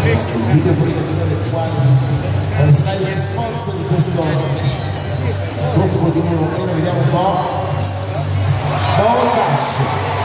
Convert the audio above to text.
video proiettore quale sarà il sponsor di questo gruppo di numero, vediamo un po'. Ball Dash.